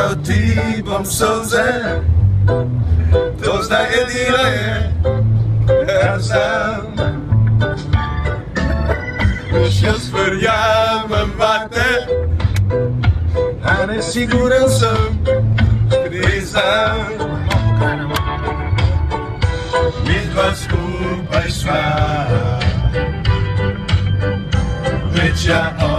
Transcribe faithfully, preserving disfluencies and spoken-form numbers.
o tibom slze, to zna jedino je, ja znam. Još verjamem vate, a ne siguran sam, priznam. Mi dva skupaj sva, već ja